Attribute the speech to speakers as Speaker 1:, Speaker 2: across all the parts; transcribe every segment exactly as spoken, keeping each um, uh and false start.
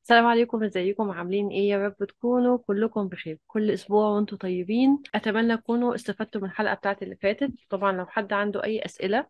Speaker 1: السلام عليكم، ازيكم؟ عاملين ايه؟ يا رب تكونوا كلكم بخير كل اسبوع وانتم طيبين. اتمنى تكونوا استفدتوا من الحلقه بتاعت اللي فاتت. طبعا لو حد عنده اي اسئله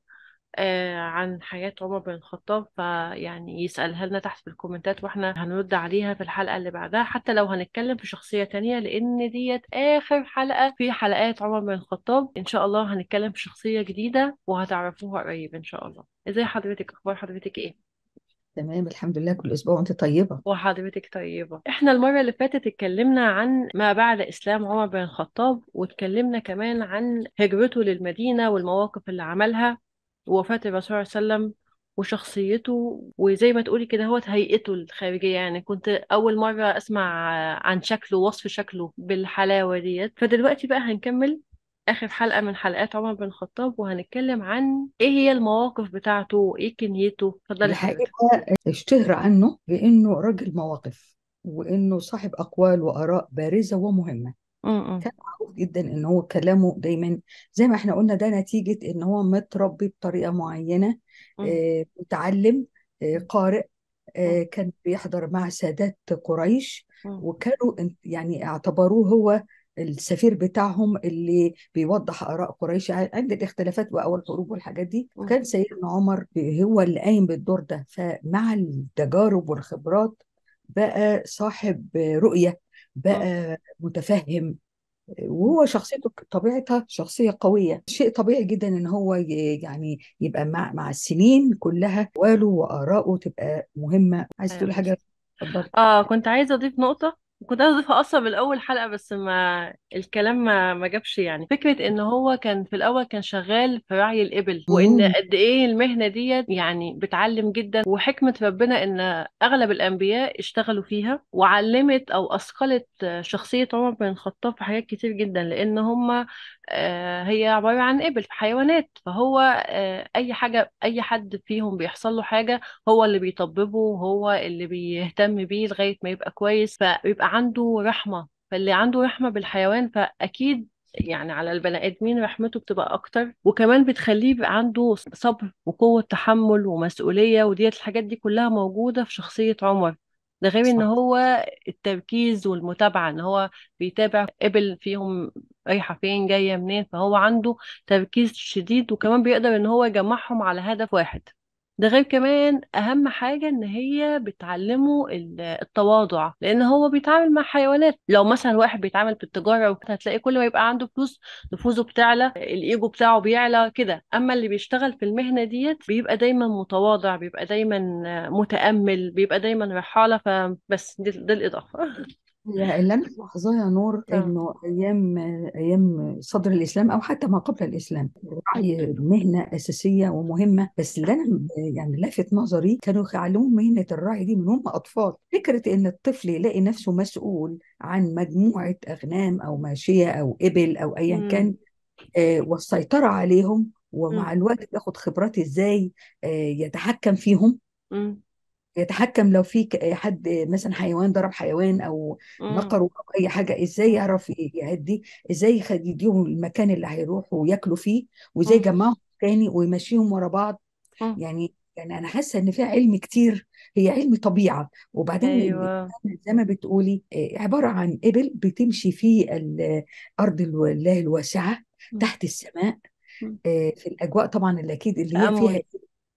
Speaker 1: آه عن حياه عمر بن الخطاب فيعني يسالها لنا تحت في الكومنتات، واحنا هنرد عليها في الحلقه اللي بعدها، حتى لو هنتكلم في شخصيه تانية، لان ديت اخر حلقه في حلقات عمر بن الخطاب. ان شاء الله هنتكلم في شخصيه جديده وهتعرفوها قريب ان شاء الله. ازي حضرتك؟ اخبار حضرتك ايه؟
Speaker 2: تمام، الحمد لله. كل اسبوع وانت طيبه.
Speaker 1: وحضرتك طيبة. احنا المرة اللي فاتت اتكلمنا عن ما بعد إسلام عمر بن الخطاب، واتكلمنا كمان عن هجرته للمدينة والمواقف اللي عملها، ووفاة الرسول صلى الله عليه وسلم، وشخصيته، وزي ما تقولي كده هو هيئته الخارجية. يعني كنت أول مرة أسمع عن شكله، وصف شكله بالحلاوة ديت. فدلوقتي بقى هنكمل آخر حلقة من حلقات عمر بن الخطاب، وهنتكلم عن إيه هي المواقف بتاعته وإيه كنيته. اتفضلي
Speaker 2: الحقيقه
Speaker 1: حضرتك.
Speaker 2: اشتهر عنه بانه رجل مواقف، وانه صاحب اقوال واراء بارزه ومهمه.
Speaker 1: م- م-
Speaker 2: كان معروف جدا ان هو كلامه دايما زي ما احنا قلنا، ده نتيجه ان هو متربي بطريقه معينه.
Speaker 1: م-
Speaker 2: آه، متعلم، آه،
Speaker 1: م-
Speaker 2: قارئ.
Speaker 1: م-
Speaker 2: آه، كان بيحضر مع سادات قريش،
Speaker 1: م-
Speaker 2: وكانوا ان- يعني اعتبروه هو السفير بتاعهم اللي بيوضح آراء قريش ع- عند الاختلافات بقى والحروب والحاجات دي.
Speaker 1: م-
Speaker 2: وكان سيدنا عمر هو اللي قايم بالدور ده، فمع التجارب والخبرات بقى صاحب رؤية،
Speaker 1: م-
Speaker 2: بقى متفهم.
Speaker 1: م.
Speaker 2: وهو شخصيته طبيعتها شخصية قوية. شيء طبيعي جدا ان هو ي- يعني يبقى مع مع السنين كلها أقواله وآراءه تبقى مهمة. عايز
Speaker 1: ايوه
Speaker 2: تقول
Speaker 1: بس.
Speaker 2: حاجة؟ اتفضلي.
Speaker 1: اه كنت عايزه اضيف نقطه، كنت عايزه اضيفها اصلا من اول حلقه، بس ما الكلام ما ما جابش. يعني فكره ان هو كان في الاول كان شغال في رعي الابل، وان
Speaker 2: امم.
Speaker 1: قد ايه المهنه ديت يعني بتعلم جدا، وحكمه ربنا ان اغلب الانبياء اشتغلوا فيها، وعلمت او اثقلت شخصيه عمر بن الخطاب في حاجات كتير جدا، لان هم آه، هي عباره عن ابل، حيوانات. فهو آه، اي حاجه، اي حد فيهم بيحصل له حاجه هو اللي بيطببه، هو اللي بيهتم بيه لغاية ما يبقى كويس، فبيبقى عنده رحمة. فاللي عنده رحمة بالحيوان فأكيد يعني على البني آدمين رحمته بتبقى أكتر، وكمان بتخليه يبقى عنده صبر وقوة تحمل ومسؤولية، وديت الحاجات دي كلها موجودة في شخصية عمر. ده غير ان
Speaker 2: صح.
Speaker 1: هو التركيز والمتابعة، ان هو بيتابع قبل فيهم رايحة فين جاية منين، فهو عنده تركيز شديد، وكمان بيقدر ان هو يجمعهم على هدف واحد. ده غير كمان اهم حاجة ان هي بتعلمه ال- التواضع، لان هو بيتعامل مع حيوانات. لو مثلا واحد بيتعامل في التجارة وكده هتلاقي كل ما يبقى عنده فلوس نفوذه بتعلى، الايجو بتاعه بيعلى كده. اما اللي بيشتغل في المهنة ديت بيبقى دايما متواضع، بيبقى دايما متأمل، بيبقى دايما رحالة. فبس دي, دي الإضافة.
Speaker 2: هي اللي انا ملاحظاه يا نور
Speaker 1: اه.
Speaker 2: انه ايام ايام صدر الاسلام او حتى ما قبل الاسلام، الرعي مهنه اساسيه ومهمه. بس اللي انا يعني لافت نظري كانوا يعلمون مهنه الرعي دي من هم اطفال. فكره ان الطفل يلاقي نفسه مسؤول عن مجموعه اغنام او ماشيه او ابل او ايا
Speaker 1: امم.
Speaker 2: كان، آه، والسيطره عليهم، ومع
Speaker 1: امم.
Speaker 2: الوقت بياخد خبرات ازاي آه، يتحكم فيهم.
Speaker 1: امم.
Speaker 2: يتحكم لو في ك- حد مثلا حيوان ضرب حيوان او
Speaker 1: امم.
Speaker 2: نقره او اي حاجه، ازاي يعرف ي- يهدي، ازاي يخ- يديهم المكان اللي هيروحوا وياكلوا فيه، وازاي
Speaker 1: امم.
Speaker 2: يجمعهم تاني ويمشيهم ورا بعض.
Speaker 1: امم.
Speaker 2: يعني يعني انا حاسه ان فيها علم كتير. هي علم طبيعه. وبعدين ال-
Speaker 1: ايوه.
Speaker 2: زي ما بتقولي آه، عباره عن ابل بتمشي في ال- ارض الو- الله الواسعه
Speaker 1: مم.
Speaker 2: تحت السماء،
Speaker 1: مم.
Speaker 2: آه، في الاجواء طبعا اللي اكيد اللي هي فيها
Speaker 1: تأمل.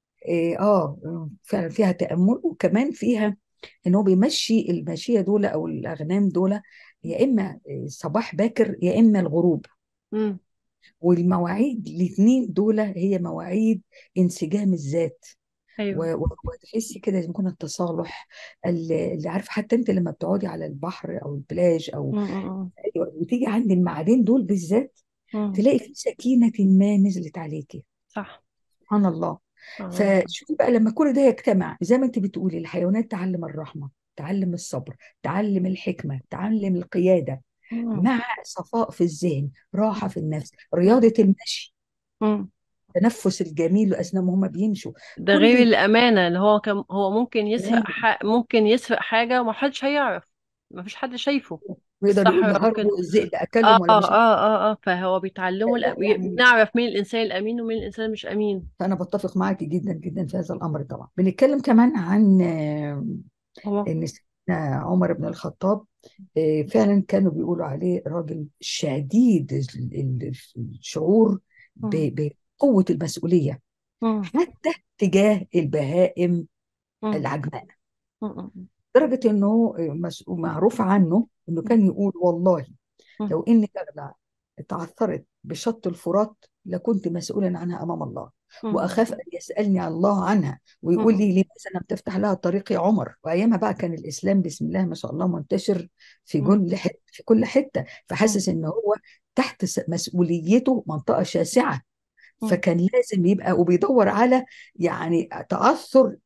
Speaker 2: اه آه، فعلا فيها تأمل، وكمان فيها ان هو بيمشي الماشية دول او الاغنام دول يا اما صباح باكر يا اما الغروب.
Speaker 1: امم.
Speaker 2: والمواعيد الاثنين دول هي مواعيد انسجام الذات.
Speaker 1: ايوه.
Speaker 2: و- و- وتحسي كده زي ما يكون التصالح اللي اللي عارفه. حتى انت لما بتقعدي على البحر او البلاج او
Speaker 1: امم.
Speaker 2: أيوة، وتيجي عند المعادين دول بالذات،
Speaker 1: امم.
Speaker 2: تلاقي في سكينة ما نزلت عليكي.
Speaker 1: صح.
Speaker 2: سبحان الله.
Speaker 1: اه.
Speaker 2: فشوفي بقى لما كل ده يجتمع زي ما انت بتقولي، الحيوانات تعلم الرحمة، تعلم الصبر، تعلم الحكمة، تعلم القيادة،
Speaker 1: امم.
Speaker 2: مع صفاء في الذهن، راحة في النفس،
Speaker 1: امم.
Speaker 2: رياضة المشي،
Speaker 1: امم.
Speaker 2: التنفس الجميل أثناء ما هم بيمشوا.
Speaker 1: ده غير
Speaker 2: كل
Speaker 1: الأمانة، اللي هو كم هو ممكن يسرق
Speaker 2: كلام
Speaker 1: ح... ممكن يسرق حاجة ومحدش هيعرف، مفيش حد شايفه في
Speaker 2: ويقدر يقول ده
Speaker 1: الصحراء وكده.
Speaker 2: هربوا الذئب
Speaker 1: اه
Speaker 2: أكلهم ولا مش
Speaker 1: اه
Speaker 2: عارف.
Speaker 1: اه اه فهو بيتعلموا
Speaker 2: لا
Speaker 1: الأ... بي-
Speaker 2: يعني
Speaker 1: نعرف مين الإنسان الأمين ومين الإنسان مش أمين.
Speaker 2: أنا بتفق معك جدا جدا في هذا الأمر. طبعا بنتكلم كمان عن آه،
Speaker 1: هو.
Speaker 2: النساء. عمر بن الخطاب آه، فعلا كانوا بيقولوا عليه راجل شديد ال- ال- الشعور
Speaker 1: مم.
Speaker 2: ب- بقوة المسؤولية،
Speaker 1: مم.
Speaker 2: حتى تجاه البهائم
Speaker 1: مم.
Speaker 2: العجماء.
Speaker 1: مم.
Speaker 2: لدرجة انه مسؤول معروف عنه انه كان يقول: والله
Speaker 1: مم.
Speaker 2: لو اني اغلى تعثرت بشط الفرات لكنت مسؤولا عنها امام الله،
Speaker 1: مم.
Speaker 2: واخاف ان يسالني الله عنها ويقول
Speaker 1: مم.
Speaker 2: لي لماذا لم تفتح لها طريق يا عمر. وايامها بقى كان الاسلام بسم الله ما شاء الله منتشر في
Speaker 1: مم.
Speaker 2: كل حته في كل حته،
Speaker 1: مم.
Speaker 2: فحاسس ان هو تحت س- مسؤوليته منطقه شاسعه،
Speaker 1: مم.
Speaker 2: فكان لازم يبقى وبيدور على يعني تأثر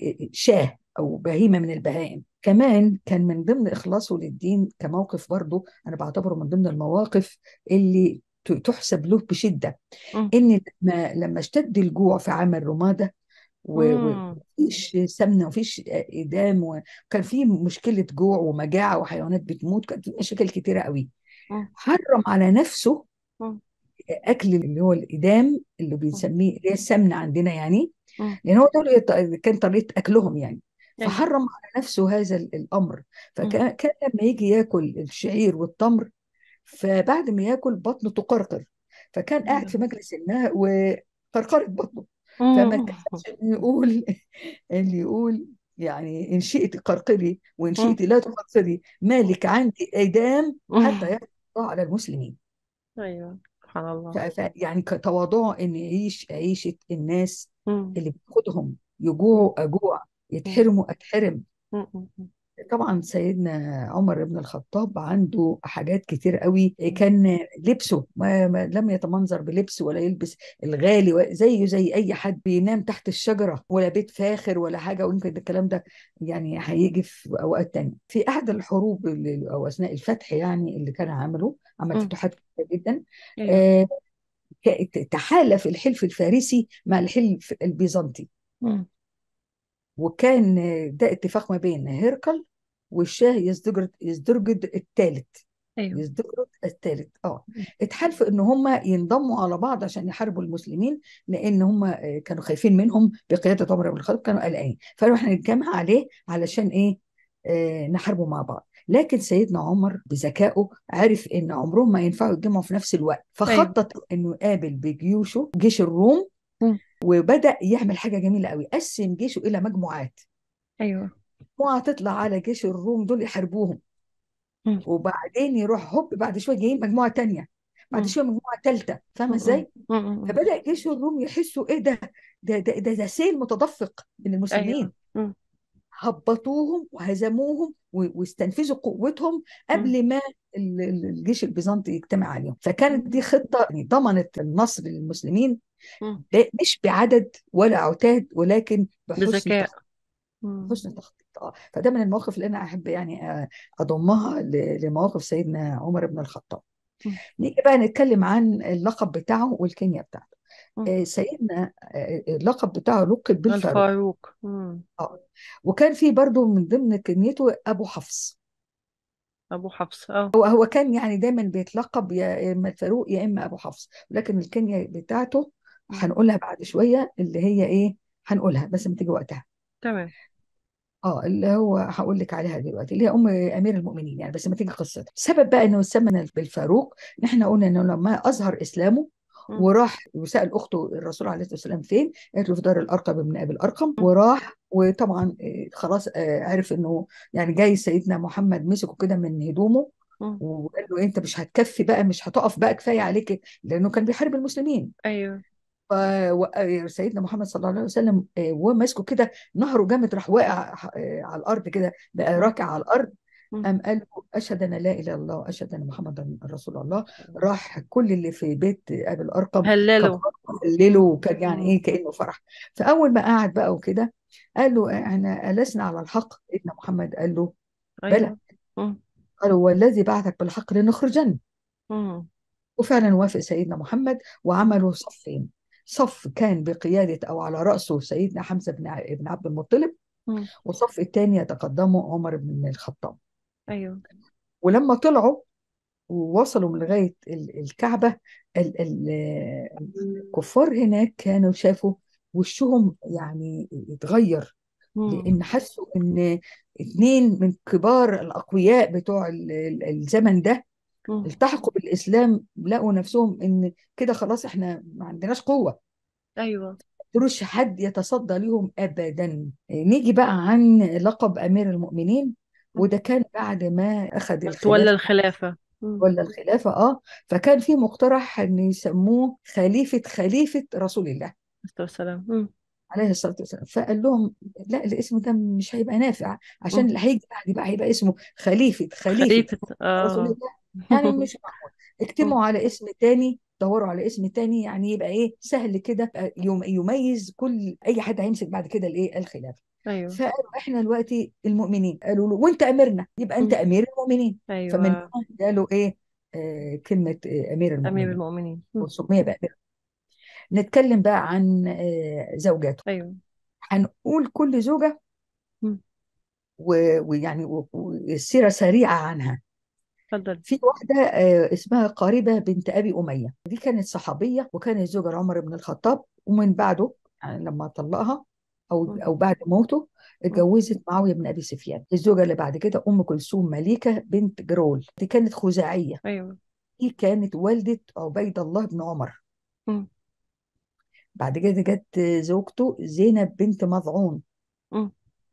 Speaker 2: شاه أو بهيمة من البهائم. كمان كان من ضمن إخلاصه للدين كموقف برضو أنا بعتبره من ضمن المواقف اللي ت- تحسب له بشدة،
Speaker 1: مم.
Speaker 2: إن لما لما اشتد الجوع في عام الرمادة و-
Speaker 1: مم.
Speaker 2: ومفيش سمنة ومفيش إدام، وكان في مشكلة جوع ومجاعة وحيوانات بتموت، كانت في مشاكل كتيرة قوي،
Speaker 1: مم.
Speaker 2: حرم على نفسه
Speaker 1: مم.
Speaker 2: اكل اللي هو الادام اللي
Speaker 1: مم.
Speaker 2: بنسميه اللي هي السمنه عندنا يعني،
Speaker 1: مم.
Speaker 2: لان هو دول يط- كان طريقه اكلهم يعني.
Speaker 1: ايوه.
Speaker 2: فحرم على نفسه هذا ال- الامر.
Speaker 1: مم.
Speaker 2: فكان كان لما يجي ياكل الشعير والتمر، فبعد ما ياكل بطنه تقرقر، فكان قاعد في مجلس الماء وقرقرت بطنه، فما
Speaker 1: مم.
Speaker 2: كانش يقول اللي يقول يعني: ان شئت قرقري وان
Speaker 1: مم.
Speaker 2: شئت لا تقرقري، مالك عندي ايدام حتى
Speaker 1: مم.
Speaker 2: يقضي الله على المسلمين.
Speaker 1: ايوه، سبحان
Speaker 2: ف-
Speaker 1: الله.
Speaker 2: ف- يعني كتواضعه ان يعيش عيشه الناس
Speaker 1: مم.
Speaker 2: اللي بتاخدهم
Speaker 1: مم.
Speaker 2: يجوعوا اجوع،
Speaker 1: مم.
Speaker 2: يتحرموا اتحرم.
Speaker 1: مم. مم.
Speaker 2: طبعا سيدنا عمر بن الخطاب عنده حاجات كتير قوي،
Speaker 1: مم.
Speaker 2: كان لبسه ما, ما لم يتمنظر بلبس ولا يلبس الغالي و- زيه زي اي حد بينام تحت الشجره، ولا بيت فاخر ولا حاجه، ويمكن الكلام ده يعني هيجي في اوقات تانية. في احد الحروب اللي او اثناء الفتح يعني اللي كان عمله، عمل
Speaker 1: مم.
Speaker 2: فتوحات كتير جدا،
Speaker 1: ايوه.
Speaker 2: آه، ك- تحالف الحلف الفارسي مع الحلف البيزنطي،
Speaker 1: مم.
Speaker 2: وكان ده اتفاق ما بين هرقل والشاه يزدجرد يزدرجد الثالث.
Speaker 1: ايوه.
Speaker 2: يزدجرد الثالث اه
Speaker 1: مم.
Speaker 2: اتحالفوا ان هم ينضموا على بعض عشان يحاربوا المسلمين، لان هم كانوا خايفين منهم بقياده عمر بن الخطاب، كانوا قلقانين، فقالوا احنا نتجمع عليه علشان ايه؟ آه نحاربوا مع بعض. لكن سيدنا عمر بذكائه عرف ان عمرهم ما ينفعوا يتجمعوا في نفس الوقت،
Speaker 1: ايوه.
Speaker 2: فخطط انه يقابل بجيوشه جيش الروم،
Speaker 1: مم.
Speaker 2: وبدأ يعمل حاجة جميلة قوي، قسم جيشه إلى مجموعات.
Speaker 1: ايوه.
Speaker 2: مجموعة تطلع على جيش الروم دول يحاربوهم،
Speaker 1: مم.
Speaker 2: وبعدين يروح هوب بعد شوية جايين مجموعة تانية، بعد
Speaker 1: مم.
Speaker 2: شوية مجموعة تالتة، فاهمة
Speaker 1: مم.
Speaker 2: إزاي؟
Speaker 1: مم.
Speaker 2: فبدأ جيش الروم يحسوا إيه ده؟ ده ده ده, ده سيل متدفق من
Speaker 1: ايوه.
Speaker 2: المسلمين،
Speaker 1: مم.
Speaker 2: هبطوهم وهزموهم و- واستنفذوا قوتهم
Speaker 1: مم.
Speaker 2: قبل ما ال- ال- الجيش البيزنطي يجتمع عليهم. فكانت دي خطة يعني ضمنت النصر للمسلمين،
Speaker 1: مم.
Speaker 2: ب- مش بعدد ولا عتاد، ولكن بحسن
Speaker 1: بذكاء. مم.
Speaker 2: حسن تخطيط. اه فده من المواقف اللي انا احب يعني آه، اضمها ل- لمواقف سيدنا عمر بن الخطاب.
Speaker 1: مم.
Speaker 2: نيجي بقى نتكلم عن اللقب بتاعه والكنية بتاعته.
Speaker 1: مم.
Speaker 2: آه، سيدنا آه، اللقب بتاعه لقب بالفاروق.
Speaker 1: الفاروق. مم.
Speaker 2: اه وكان في برضو من ضمن كنيته ابو حفص.
Speaker 1: ابو حفص. اه.
Speaker 2: هو هو كان يعني دايما بيتلقب يا اما الفاروق يا اما ابو حفص، ولكن الكنية بتاعته
Speaker 1: مم.
Speaker 2: هنقولها بعد شوية اللي هي ايه، هنقولها بس لما تيجي وقتها.
Speaker 1: تمام.
Speaker 2: اه اللي هو هقول لك عليها دلوقتي، اللي هي ام امير المؤمنين يعني، بس لما تيجي قصتها. السبب بقى انه سمى بالفاروق، نحن قلنا انه لما اظهر اسلامه
Speaker 1: مم.
Speaker 2: وراح وسال اخته الرسول عليه الصلاه والسلام فين، قالت له في دار الارقم بن ابي الارقم،
Speaker 1: مم.
Speaker 2: وراح وطبعا آه، خلاص آه، عرف انه يعني جاي سيدنا محمد مسكه كده من هدومه،
Speaker 1: مم.
Speaker 2: وقال له إيه، انت مش هتكفي بقى، مش هتقف بقى كفايه عليك، لانه كان بيحارب المسلمين.
Speaker 1: ايوه.
Speaker 2: فسيدنا محمد صلى الله عليه وسلم آه، وهو ماسكه كده نهره جامد، راح واقع آه، على الارض كده، بقى
Speaker 1: مم.
Speaker 2: راكع على الارض.
Speaker 1: مم.
Speaker 2: قام قال له: اشهد ان لا اله الا الله واشهد ان محمدا رسول الله. راح كل اللي في بيت ابي الارقم
Speaker 1: هللوا.
Speaker 2: كبروا وهللوا،
Speaker 1: مم.
Speaker 2: وكان يعني
Speaker 1: مم.
Speaker 2: ايه كانه فرح. فاول ما قعد بقى وكده قال له: احنا ألسنا على الحق؟ سيدنا محمد قال له: بلى.
Speaker 1: ايوه. مم.
Speaker 2: قال: والذي بعثك بالحق لنخرجن.
Speaker 1: مم.
Speaker 2: وفعلا وافق سيدنا محمد،
Speaker 1: مم.
Speaker 2: وعملوا صفين: صف كان بقيادة أو على رأسه سيدنا حمزة بن ع- بن عبد المطلب،
Speaker 1: مم.
Speaker 2: وصف الثاني يتقدمه عمر بن الخطاب.
Speaker 1: ايوه.
Speaker 2: ولما طلعوا ووصلوا من لغاية ال- الكعبة، ال- ال- الكفار هناك كانوا شافوا وشهم يعني اتغير،
Speaker 1: مم.
Speaker 2: لان حسوا ان اتنين من كبار الاقوياء بتوع ال- ال- الزمن ده
Speaker 1: مم.
Speaker 2: التحقوا بالاسلام، لقوا نفسهم ان كده خلاص احنا ما عندناش قوه،
Speaker 1: ايوه.
Speaker 2: ملوش حد يتصدى ليهم ابدا. نيجي بقى عن لقب امير المؤمنين،
Speaker 1: مم.
Speaker 2: وده كان بعد ما اخذ
Speaker 1: تولى
Speaker 2: الخلافه،
Speaker 1: الخلافة. مم.
Speaker 2: ولا الخلافه اه فكان في مقترح ان يسموه خليفه خليفه رسول الله
Speaker 1: الصلاة والسلام. مم.
Speaker 2: عليه الصلاه والسلام. فقال لهم لا، الاسم ده مش هيبقى نافع، عشان
Speaker 1: مم.
Speaker 2: اللي هيجي بعد بقى هيبقى اسمه خليفه خليفه
Speaker 1: خليفة.
Speaker 2: رسول
Speaker 1: اه.
Speaker 2: الله، يعني مش معقول.
Speaker 1: مم.
Speaker 2: اكتبوا على اسم تاني، دوروا على اسم تاني يعني يبقى ايه سهل كده، آه، يم- يميز كل اي حد هيمسك بعد كده الايه الخلافه.
Speaker 1: ايوه.
Speaker 2: فقالوا احنا دلوقتي المؤمنين، قالوا له وانت اميرنا يبقى انت
Speaker 1: مم.
Speaker 2: امير المؤمنين. فمن
Speaker 1: ايوه.
Speaker 2: هنا قالوا ايه آه كلمه آه امير
Speaker 1: امير
Speaker 2: المؤمنين،
Speaker 1: المؤمنين. مم.
Speaker 2: وسمي بقى أمير. نتكلم بقى عن آه زوجاته.
Speaker 1: ايوه.
Speaker 2: هنقول كل زوجه
Speaker 1: مم.
Speaker 2: و- ويعني و- والسيره سريعه عنها.
Speaker 1: اتفضل.
Speaker 2: في واحدة آه، اسمها قاربة بنت أبي أمية، دي كانت صحابية وكانت زوجة عمر بن الخطاب، ومن بعده يعني لما طلقها أو
Speaker 1: مم.
Speaker 2: أو بعد موته
Speaker 1: مم.
Speaker 2: اتجوزت معاوية بن أبي سفيان. الزوجة اللي بعد كده أم كلثوم مليكة بنت جرول، دي كانت خزاعية،
Speaker 1: ايوه.
Speaker 2: دي كانت والدة عبيد الله بن عمر.
Speaker 1: مم.
Speaker 2: بعد كده جت زوجته زينب بنت مضعون،
Speaker 1: مم.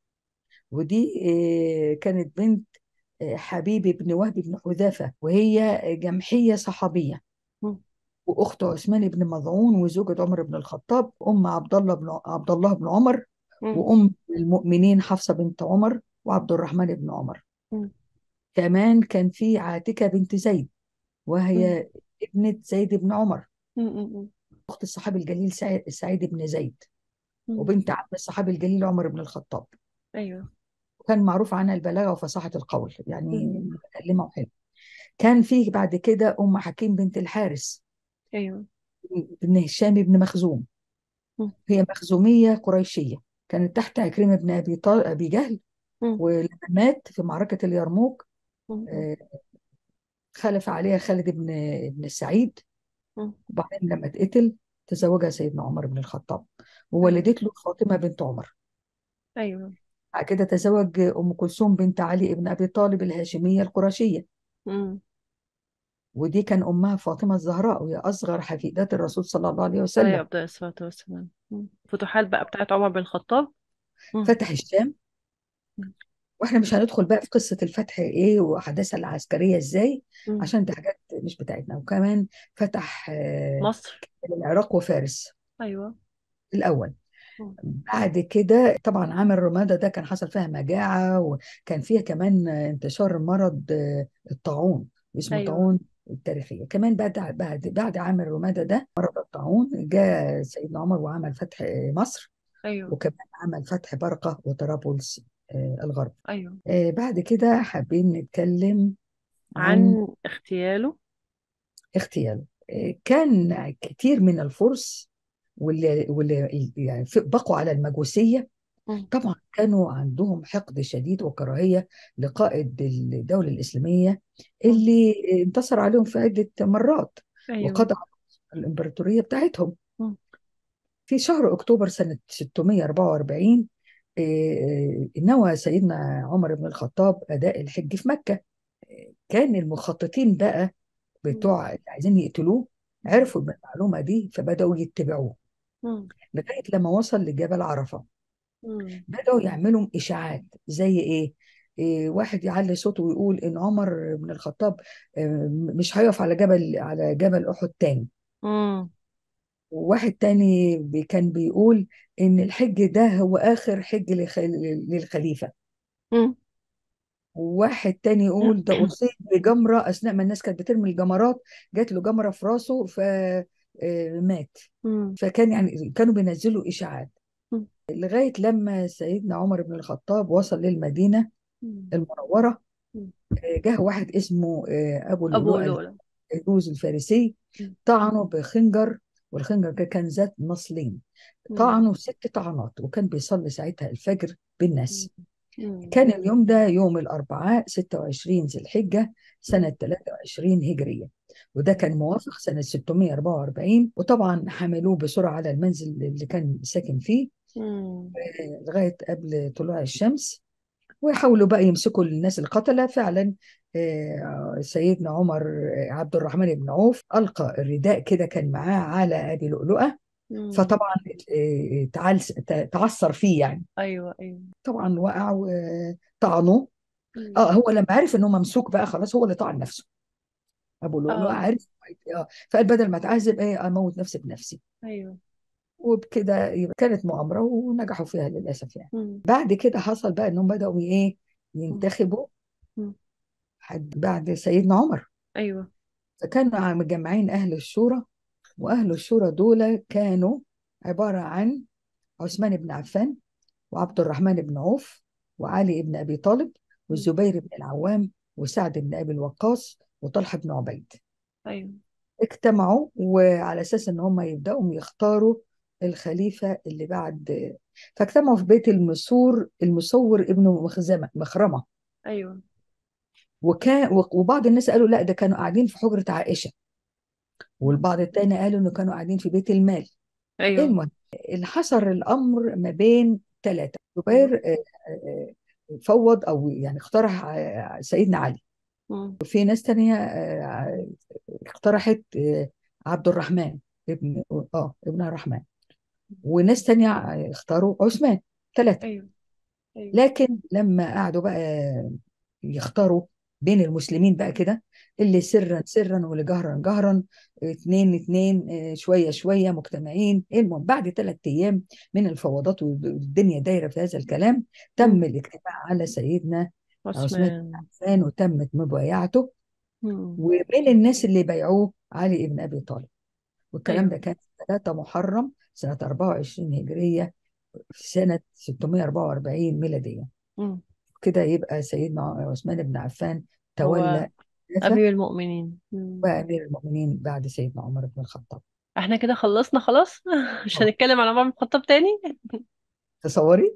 Speaker 2: ودي آه، كانت بنت آه، حبيب بن وهب بن حذافة، وهي جمحية صحابية،
Speaker 1: مم.
Speaker 2: واخت عثمان بن مظعون، وزوجة عمر بن الخطاب، ام عبد الله بن عبد الله بن عمر،
Speaker 1: مم.
Speaker 2: وام المؤمنين حفصة بنت عمر، وعبد الرحمن بن عمر.
Speaker 1: مم.
Speaker 2: كمان كان في عاتكة بنت زيد،
Speaker 1: مم.
Speaker 2: وهي ابنة زيد بن عمر،
Speaker 1: مم. مم.
Speaker 2: اخت الصحابي الجليل سعيد, سعيد بن زيد،
Speaker 1: مم.
Speaker 2: وبنت عم الصحابي الجليل عمر بن الخطاب.
Speaker 1: ايوه.
Speaker 2: وكان معروف عنها البلاغة وفصاحة القول،
Speaker 1: مم.
Speaker 2: يعني متكلمة وحلوة. كان في بعد كده ام حكيم بنت الحارث
Speaker 1: ايوه.
Speaker 2: بن هشام بن مخزوم،
Speaker 1: مم.
Speaker 2: هي مخزومية قريشية، كانت تحت عكرمة بن أبي طال... أبي جهل.
Speaker 1: مم.
Speaker 2: ولما مات في معركة اليرموك
Speaker 1: مم.
Speaker 2: آه، خلف عليها خالد بن بن السعيد.
Speaker 1: مم.
Speaker 2: وبعدين لما اتقتل تزوجها سيدنا عمر بن الخطاب،
Speaker 1: ايوه.
Speaker 2: وولدت له فاطمة بنت عمر.
Speaker 1: ايوه.
Speaker 2: بعد كده تزوج أم كلثوم بنت علي بن أبي طالب الهاشمية القرشية،
Speaker 1: مم.
Speaker 2: ودي كان أمها فاطمة الزهراء، وهي أصغر حفيدات الرسول صلى الله عليه
Speaker 1: عليه
Speaker 2: وسلم.
Speaker 1: أفضل الصلاة والسلام. مم. فتوحات بقى بتاعت عمر بن الخطاب. مم.
Speaker 2: فتح الشام،
Speaker 1: مم.
Speaker 2: واحنا مش هندخل بقى في قصة الفتح ايه واحداثها العسكرية ازاي،
Speaker 1: مم.
Speaker 2: عشان دي حاجات مش بتاعتنا. وكمان فتح آه،
Speaker 1: مصر.
Speaker 2: العراق وفارس
Speaker 1: أيوة.
Speaker 2: الأول.
Speaker 1: مم.
Speaker 2: بعد كده طبعا عام الرمادة ده كان حصل فيها مجاعة، وكان فيها كمان انتشار مرض آه، الطاعون، اسمه
Speaker 1: أيوة.
Speaker 2: طاعون التاريخية. كمان بعد بعد بعد عام الرمادة ده مرض الطاعون، جاء سيدنا عمر وعمل فتح آه، مصر،
Speaker 1: أيوة.
Speaker 2: وكمان عمل فتح برقة وطرابلس آه، الغرب.
Speaker 1: أيوة.
Speaker 2: آه، بعد كده حابين نتكلم عن
Speaker 1: عن اغتياله.
Speaker 2: اغتياله. آه، كان كتير من الفرس واللي, واللي يعني في- بقوا على المجوسية،
Speaker 1: مم.
Speaker 2: طبعا كانوا عندهم حقد شديد وكراهية لقائد الدولة الإسلامية
Speaker 1: مم.
Speaker 2: اللي انتصر عليهم في عدة مرات
Speaker 1: أيوة.
Speaker 2: وقضى على الإمبراطورية بتاعتهم.
Speaker 1: مم.
Speaker 2: في شهر أكتوبر سنة ستمائة وأربعة وأربعين آه، آه، نوى سيدنا عمر بن الخطاب أداء الحج في مكة. كان المخططين بقى
Speaker 1: مم.
Speaker 2: بتوع اللي عايزين يقتلوه عرفوا بالمعلومة دي، فبدأوا يتبعوه
Speaker 1: مم.
Speaker 2: لغاية لما وصل لجبل عرفة.
Speaker 1: مم.
Speaker 2: بدأوا يعملوا إشاعات زي إيه؟ إيه، واحد يعلي صوته ويقول إن عمر بن الخطاب آه، مش هيقف على جبل على جبل أحد تاني.
Speaker 1: مم.
Speaker 2: وواحد تاني بي- كان بيقول إن الحج ده هو آخر حج لخ- للخليفة.
Speaker 1: مم.
Speaker 2: وواحد تاني يقول ده أصيب بجمرة أثناء ما الناس كانت بترمي الجمرات، جات له جمرة في راسه فمات.
Speaker 1: مم.
Speaker 2: فكان يعني كانوا بينزلوا إشاعات
Speaker 1: مم.
Speaker 2: لغاية لما سيدنا عمر بن الخطاب وصل للمدينة
Speaker 1: مم.
Speaker 2: المنورة.
Speaker 1: مم.
Speaker 2: آه، جه واحد اسمه آه، أبو
Speaker 1: أبو
Speaker 2: اللؤلؤة
Speaker 1: لؤلؤ.
Speaker 2: الفيروز الفارسي،
Speaker 1: مم.
Speaker 2: طعنه بخنجر، والخنجر ده كان ذات نصلين،
Speaker 1: مم.
Speaker 2: طعنه ست طعنات، وكان بيصلي ساعتها الفجر
Speaker 1: مم.
Speaker 2: بالناس.
Speaker 1: مم.
Speaker 2: كان اليوم ده يوم الأربعاء ستة وعشرين ذي الحجة سنة
Speaker 1: مم.
Speaker 2: ثلاثة وعشرين هجرية، وده كان موافق سنة ستمائة وأربعة وأربعين. وطبعا حملوه بسرعة على المنزل اللي كان ساكن فيه،
Speaker 1: مم.
Speaker 2: آه، لغاية قبل طلوع الشمس، ويحاولوا بقى يمسكوا الناس القتلة فعلا. آه، سيدنا عمر، آه، عبد الرحمن بن عوف ألقى الرداء كده كان معاه على أبي لؤلؤة،
Speaker 1: مم.
Speaker 2: فطبعا آه، تعالس- ت- تعثر فيه يعني.
Speaker 1: ايوه ايوه.
Speaker 2: طبعا وقع وطعنوه.
Speaker 1: مم.
Speaker 2: اه هو لما عرف ان هو ممسوك بقى خلاص، هو اللي طعن نفسه. ابو لؤلؤة
Speaker 1: اه.
Speaker 2: عارف. اه فقال بدل ما اتعذب ايه اموت نفسي بنفسي.
Speaker 1: ايوه.
Speaker 2: وبكده يبقى كانت مؤامرة ونجحوا فيها للأسف يعني.
Speaker 1: مم.
Speaker 2: بعد كده حصل بقى انهم بدأوا ايه
Speaker 1: مم.
Speaker 2: ينتخبوا
Speaker 1: مم.
Speaker 2: حد بعد سيدنا عمر.
Speaker 1: ايوه.
Speaker 2: فكانوا مجمعين أهل الشورى، وأهل الشورى دول كانوا عبارة عن عثمان بن عفان، وعبد الرحمن بن عوف، وعلي بن أبي طالب،
Speaker 1: مم.
Speaker 2: والزبير بن العوام، وسعد بن أبي الوقاص، وطلحة بن عبيد.
Speaker 1: ايوه.
Speaker 2: اجتمعوا وعلى أساس إن هم يبدأوا يختاروا الخليفة اللي بعد. فاجتمعوا في بيت المسور المسور ابن مخزمة مخرمة.
Speaker 1: ايوه.
Speaker 2: وكان وبعض الناس قالوا لا ده كانوا قاعدين في حجرة عائشة، والبعض التاني قالوا انه كانوا قاعدين في بيت المال.
Speaker 1: ايوه.
Speaker 2: المهم اللي حصر الامر ما بين ثلاثه.
Speaker 1: ايوه.
Speaker 2: زبير آه، آه، آه، فوض او يعني اقترح آه، سيدنا علي.
Speaker 1: مم.
Speaker 2: وفي ناس تانية آه، اقترحت آه، عبد الرحمن ابن اه ابن الرحمن. وناس تانية اختاروا عثمان. ثلاثه.
Speaker 1: ايوه. ايوه.
Speaker 2: لكن لما قعدوا بقى يختاروا بين المسلمين بقى كده، اللي سرا سرا واللي جهرا جهرا، اتنين اتنين، اه، شوية شوية مجتمعين. المهم بعد ثلاث أيام من الفوضات والدنيا دايرة في هذا الكلام،
Speaker 1: مم.
Speaker 2: تم الاجتماع على سيدنا عثمان بن
Speaker 1: عثمان.
Speaker 2: عفان وتمت مبايعته.
Speaker 1: مم.
Speaker 2: وبين الناس اللي بايعوه علي بن أبي طالب. والكلام
Speaker 1: ايوه.
Speaker 2: ده كان ثلاثة محرم سنة أربعة وعشرين هجرية، في سنة ستمائة وأربعة وأربعين ميلادية.
Speaker 1: مم.
Speaker 2: كده يبقى سيدنا عثمان بن عفان
Speaker 1: هو
Speaker 2: تولى الخلافة
Speaker 1: امير المؤمنين. مم.
Speaker 2: وأمير المؤمنين بعد سيدنا عمر بن الخطاب.
Speaker 1: احنا كده خلصنا خلاص. مش
Speaker 2: اه
Speaker 1: هنتكلم عن عمر بن الخطاب تاني.
Speaker 2: تصوري.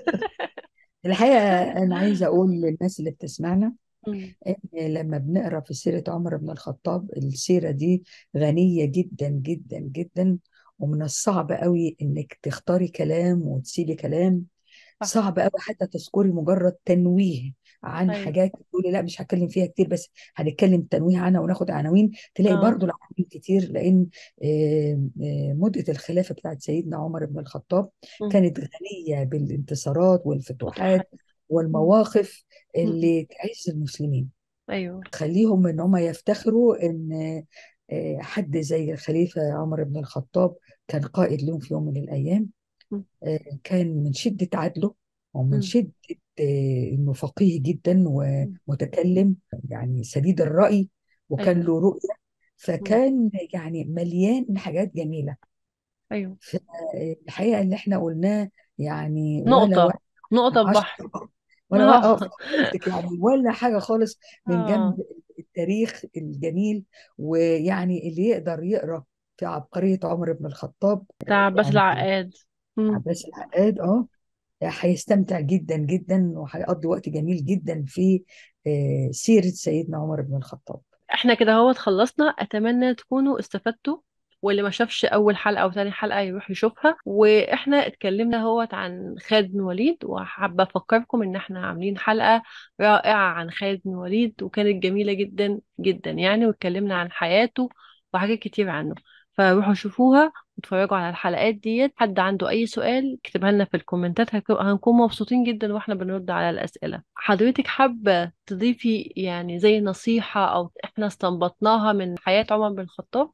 Speaker 2: الحقيقة أنا عايزة أقول للناس اللي بتسمعنا
Speaker 1: مم.
Speaker 2: إن لما بنقرأ في سيرة عمر بن الخطاب، السيرة دي غنية جدا جدا جدا. ومن الصعب قوي إنك تختاري كلام وتسيبي كلام.
Speaker 1: صح.
Speaker 2: صعب قوي حتى تذكري مجرد تنويه عن
Speaker 1: ايوه.
Speaker 2: حاجات تقولي لا مش هتكلم فيها كتير، بس هنتكلم تنويه عنها وناخد عناوين. تلاقي
Speaker 1: اه.
Speaker 2: برضو العناوين كتير، لان آه، آه، مدة الخلافة بتاعت سيدنا عمر بن الخطاب
Speaker 1: مم.
Speaker 2: كانت غنية بالانتصارات والفتوحات
Speaker 1: فتوحات. مم.
Speaker 2: والمواقف
Speaker 1: مم.
Speaker 2: اللي تعز المسلمين،
Speaker 1: ايوه.
Speaker 2: تخليهم ان هم يفتخروا ان آه، حد زي الخليفة عمر بن الخطاب كان قائد لهم في يوم من الأيام.
Speaker 1: مم.
Speaker 2: آه، كان من شدة عدله ومن
Speaker 1: مم.
Speaker 2: شدة آه، إنه فقيه جدا
Speaker 1: مم.
Speaker 2: ومتكلم، يعني سديد الرأي، وكان
Speaker 1: ايوه.
Speaker 2: له رؤية.
Speaker 1: مم.
Speaker 2: فكان يعني مليان حاجات جميلة.
Speaker 1: ايوه.
Speaker 2: فالحقيقة اللي احنا قلناه يعني ولا
Speaker 1: نقطة.
Speaker 2: واحد
Speaker 1: نقطة
Speaker 2: من
Speaker 1: في بحر.
Speaker 2: عشرة، ولا واحد اه
Speaker 1: اه.
Speaker 2: في حضرتك يعني ولا حاجة خالص من
Speaker 1: اه.
Speaker 2: جنب التاريخ الجميل. ويعني اللي يقدر يقرأ في عبقرية عمر بن الخطاب
Speaker 1: بتاع عباس
Speaker 2: يعني
Speaker 1: العقاد. مم.
Speaker 2: عباس العقاد اه هيستمتع جدا جدا وهيقضي وقت جميل جدا في آه، سيرة سيدنا عمر بن الخطاب.
Speaker 1: احنا كده هو خلصنا. اتمنى تكونوا استفدتوا، واللي ما شافش اول حلقة او تاني حلقة يروح يشوفها. واحنا اتكلمنا هوت عن خالد بن وليد، وحابة افكركم ان احنا عاملين حلقة رائعة عن خالد بن وليد، وكانت جميلة جدا جدا يعني، واتكلمنا عن حياته وحاجات كتير عنه. فروحوا شوفوها واتفرجوا على الحلقات ديت. حد عنده اي سؤال كتبها لنا في الكومنتات، هك- هنكون مبسوطين جدا واحنا بنرد على الاسئلة. حضرتك حابة تضيفي يعني زي نصيحة او احنا استنبطناها من حياة عمر بن الخطاب؟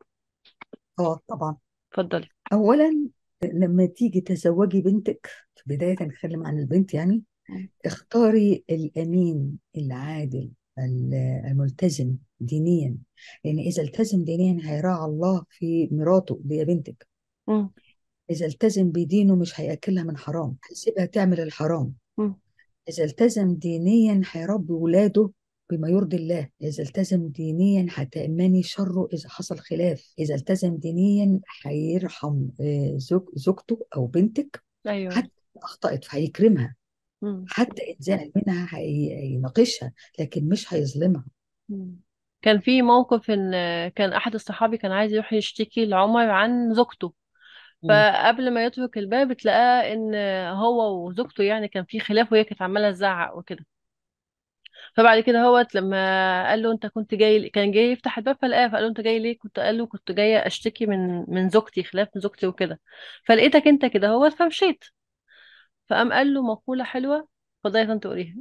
Speaker 2: اه طبعا.
Speaker 1: اتفضلي.
Speaker 2: اولا لما تيجي تزوجي بنتك، بداية نتكلم عن البنت يعني،
Speaker 1: مم.
Speaker 2: اختاري الامين العادل ال- الملتزم دينيا. لان اذا التزم دينيا هيراعى الله في مراته اللي هي بنتك.
Speaker 1: مم.
Speaker 2: اذا التزم بدينه مش هياكلها من حرام، هيسيبها تعمل الحرام.
Speaker 1: مم.
Speaker 2: إذا التزم دينيا هيربي ولاده بما يرضي الله. إذا التزم دينيا هتأمني شره إذا حصل خلاف. إذا التزم دينيا هيرحم آه، زوج زوجته أو بنتك
Speaker 1: ايوه.
Speaker 2: حتى إن أخطأت فهيكرمها.
Speaker 1: مم.
Speaker 2: حتى إن زعل منها هي- هيناقشها لكن مش هيظلمها.
Speaker 1: مم. كان في موقف ان كان احد الصحابي كان عايز يروح يشتكي لعمر عن زوجته،
Speaker 2: مم.
Speaker 1: فقبل ما يترك الباب تلاقاه ان هو وزوجته يعني كان في خلاف، وهي كانت عماله تزعق وكده. فبعد كده هو لما قال له انت كنت جاي، كان جاي يفتح الباب فلقاه، فقال له انت جاي ليه؟ كنت قال له كنت جايه اشتكي من من زوجتي، خلاف من زوجتي وكده، فلقيتك انت كده هو فمشيت. فقام قال له مقوله حلوه، فضيت انت تقوليها.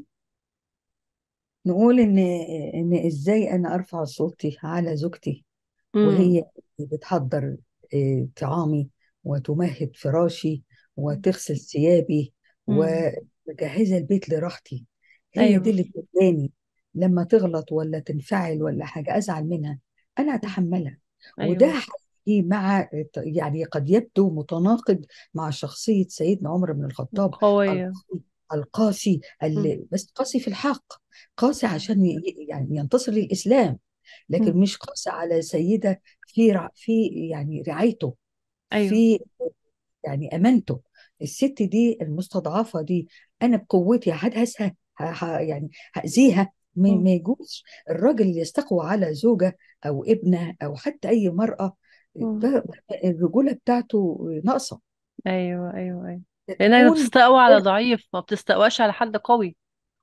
Speaker 2: نقول ان ان ازاي انا ارفع صوتي على زوجتي
Speaker 1: امم.
Speaker 2: وهي بتحضر آه، طعامي وتمهد فراشي وتغسل ثيابي
Speaker 1: امم.
Speaker 2: ومجهزة البيت لراحتي. هي دي
Speaker 1: ايوه.
Speaker 2: اللي بتباني. لما تغلط ولا تنفعل ولا حاجة أزعل منها، أنا
Speaker 1: مم.
Speaker 2: أتحملها. وده
Speaker 1: ايوه.
Speaker 2: حقيقي مع، يعني قد يبدو متناقض مع شخصية سيدنا عمر بن الخطاب
Speaker 1: قويه.
Speaker 2: القاسي القاسي
Speaker 1: مم.
Speaker 2: اللي بس قاسي في الحق، قاسي عشان ي- يعني ينتصر للإسلام،
Speaker 1: مم.
Speaker 2: لكن مش قاسي على سيدة في رع في يعني رعايته،
Speaker 1: ايوه.
Speaker 2: في يعني امانته. الست دي المستضعفه دي انا بقوتي هدهسها، ه- ه- يعني هاذيها. ما
Speaker 1: مم.
Speaker 2: ما يجوز الراجل اللي يستقوى على زوجه او ابنه او حتى اي مراه،
Speaker 1: مم.
Speaker 2: ده الرجوله بتاعته ناقصه.
Speaker 1: ايوه ايوه ايوه. لانك
Speaker 2: تكون
Speaker 1: بتستقوى على ضعيف، ما بتستقواش على حد قوي.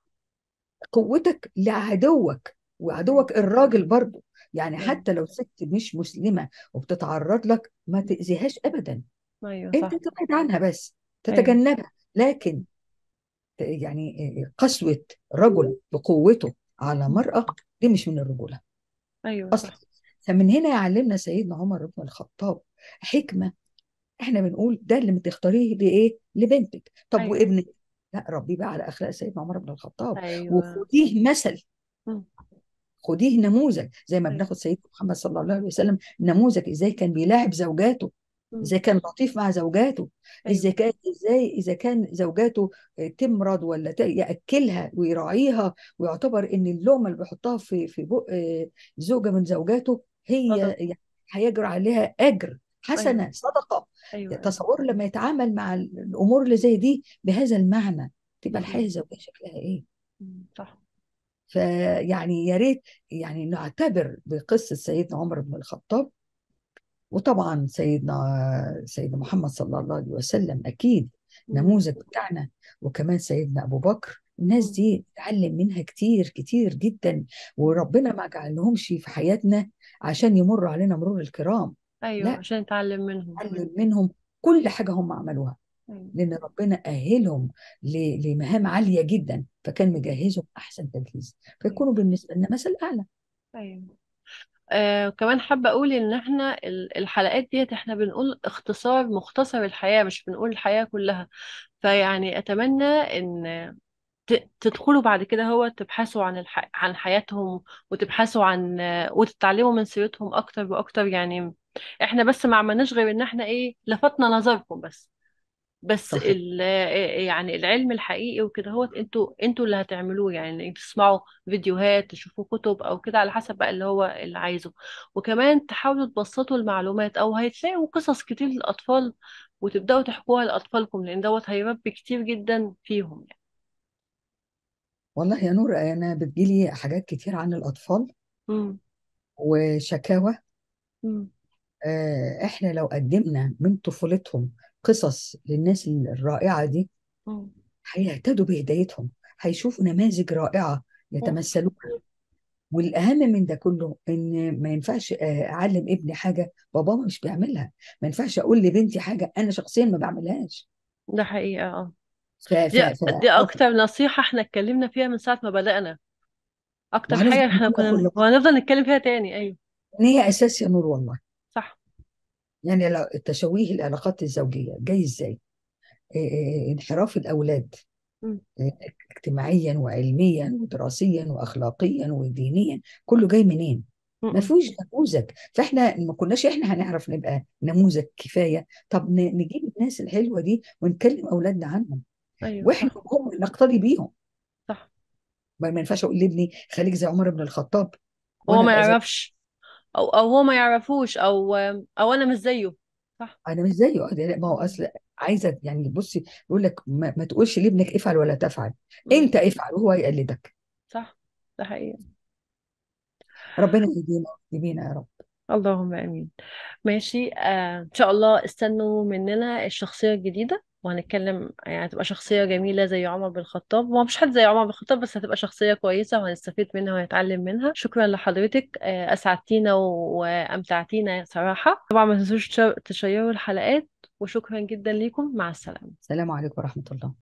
Speaker 2: قوتك لعدوك،
Speaker 1: ايوه.
Speaker 2: وعدوك الراجل برضه. يعني
Speaker 1: ايوه.
Speaker 2: حتى لو ست مش مسلمه وبتتعرض لك ما تاذيهاش ابدا،
Speaker 1: ايوه
Speaker 2: انت
Speaker 1: صح.
Speaker 2: تبعد عنها بس،
Speaker 1: ايوه.
Speaker 2: تتجنبها. لكن يعني قسوة رجل بقوته على
Speaker 1: مم.
Speaker 2: مرأة دي مش من الرجولة
Speaker 1: ايوه
Speaker 2: أصلا.
Speaker 1: صح.
Speaker 2: فمن هنا يعلمنا سيدنا عمر بن الخطاب حكمة. احنا بنقول ده اللي بتختاريه لإيه؟ لبنتك. طب
Speaker 1: ايوه.
Speaker 2: وابنك؟ لا، ربيه بقى على أخلاق سيدنا عمر بن الخطاب
Speaker 1: ايوه.
Speaker 2: وخديه مثل،
Speaker 1: مم.
Speaker 2: خديه نموذج. زي ما
Speaker 1: ايوه.
Speaker 2: بناخد سيدنا محمد صلى الله عليه وسلم نموذج، ازاي كان بيلاعب زوجاته،
Speaker 1: مم.
Speaker 2: ازاي كان لطيف مع زوجاته، ازاي
Speaker 1: ايوه.
Speaker 2: كان ازاي اذا كان زوجاته تمرض ولا ت- ياكلها ويراعيها، ويعتبر ان اللقمه اللي بيحطها في في بق آه، زوجه من زوجاته هي
Speaker 1: صدق.
Speaker 2: يعني هيجرى عليها اجر،
Speaker 1: ايوه.
Speaker 2: حسنه، صدقه.
Speaker 1: ايوه ايوه.
Speaker 2: تصور لما يتعامل مع الامور اللي زي دي بهذا المعنى، تبقى
Speaker 1: مم.
Speaker 2: الحياه الزوجيه شكلها ايه؟
Speaker 1: مم. صح.
Speaker 2: فيعني يا ريت يعني نعتبر بقصة سيدنا عمر بن الخطاب، وطبعا سيدنا سيدنا محمد صلى الله عليه وسلم أكيد
Speaker 1: مم.
Speaker 2: نموذج بتاعنا، وكمان سيدنا أبو بكر. الناس
Speaker 1: مم.
Speaker 2: دي نتعلم منها كتير كتير جدا،
Speaker 1: مم.
Speaker 2: وربنا ما جعلهمش في حياتنا عشان يمروا علينا مرور الكرام.
Speaker 1: ايوه
Speaker 2: لا،
Speaker 1: عشان نتعلم منهم.
Speaker 2: نتعلم منهم كل حاجة هم عملوها،
Speaker 1: ايوه.
Speaker 2: لأن ربنا أهلهم ل- لمهام عالية جدا، فكان
Speaker 1: مم.
Speaker 2: مجهزهم أحسن تجهيز،
Speaker 1: ايوه.
Speaker 2: فيكونوا بالنسبة لنا مثل أعلى.
Speaker 1: ايوه. آه كمان حابة أقول إن إحنا ال- الحلقات ديت إحنا بنقول اختصار مختصر الحياة، مش بنقول الحياة كلها. فيعني أتمنى إن ت- تدخلوا بعد كده هو تبحثوا عن الح... عن حياتهم، وتبحثوا عن وتتعلموا من سيرتهم أكتر وأكتر يعني. إحنا بس ما عملناش غير إن إحنا إيه لفتنا نظركم بس. بس
Speaker 2: صحيح.
Speaker 1: ال يعني العلم الحقيقي وكده هو انتوا انتوا اللي هتعملوه، يعني انتوا تسمعوا فيديوهات، تشوفوا كتب او كده على حسب بقى اللي هو اللي عايزه. وكمان تحاولوا تبسطوا المعلومات، او هتلاقوا قصص كتير للاطفال وتبداوا تحكوها لاطفالكم، لان دوت هيربي كتير جدا فيهم يعني.
Speaker 2: والله يا نور انا بتجيلي حاجات كتير عن الاطفال
Speaker 1: امم.
Speaker 2: وشكاوى.
Speaker 1: امم.
Speaker 2: آه، احنا لو قدمنا من طفولتهم قصص للناس الرائعة دي
Speaker 1: امم.
Speaker 2: هيهتدوا بهدايتهم، هيشوفوا نماذج رائعة يتمثلوها. والأهم من ده كله إن ما ينفعش آه، أعلم ابني حاجة بابا مش بيعملها، ما ينفعش أقول لبنتي حاجة أنا شخصيا ما بعملهاش.
Speaker 1: ده حقيقة اه.
Speaker 2: ف ف
Speaker 1: دي
Speaker 2: ف
Speaker 1: دي اكتر نصيحة احنا اتكلمنا فيها من ساعة ما بدأنا، اكتر
Speaker 2: وهنفضل
Speaker 1: حاجة احنا
Speaker 2: نقولها كل
Speaker 1: كنا
Speaker 2: مرة،
Speaker 1: وهنفضل نتكلم فيها تاني. ايوه.
Speaker 2: إن هي أساس يا نور والله.
Speaker 1: صح.
Speaker 2: يعني لو تشويه العلاقات الزوجية جاي إزاي؟ آه، آه، انحراف الأولاد
Speaker 1: امم.
Speaker 2: اجتماعيا وعلميا ودراسيا واخلاقيا ودينيا، كله جاي منين؟ ما
Speaker 1: امم.
Speaker 2: فيهوش نموذج. فاحنا ما كناش احنا هنعرف نبقى نموذج كفايه. طب ن- نجيب الناس الحلوه دي ونكلم اولادنا عنهم،
Speaker 1: ايوه
Speaker 2: واحنا
Speaker 1: صح.
Speaker 2: هم نقتدي بيهم.
Speaker 1: صح.
Speaker 2: ما ما ينفعش اقول لابني خليك زي عمر بن الخطاب
Speaker 1: هو
Speaker 2: وانا
Speaker 1: ما
Speaker 2: ابقى زي،
Speaker 1: يعرفش، او او هو ما يعرفوش، او او انا مش زيه. صح.
Speaker 2: انا مش زيه. آه، ده- لا، ما هو
Speaker 1: مم.
Speaker 2: اصل عايزه يعني بصي يقول لك ما, ما تقولش لابنك افعل ولا تفعل،
Speaker 1: مم.
Speaker 2: انت افعل وهو يقلدك.
Speaker 1: صح. ده حقيقي.
Speaker 2: ربنا يهدينا ويهدينا يا رب.
Speaker 1: اللهم امين. ماشي، آه ان شاء الله استنوا مننا الشخصية الجديدة، وهنتكلم يعني هتبقى شخصية جميلة زي عمر بن الخطاب. هو مش حد زي عمر بن الخطاب، بس هتبقى شخصية كويسة وهنستفيد منها ونتعلم منها. شكرا لحضرتك، آه أسعدتينا وأمتعتينا صراحة. طبعا ما تنسوش تشيروا الحلقات، وشكرا جدا ليكم. مع السلامة.
Speaker 2: السلام عليكم ورحمة الله.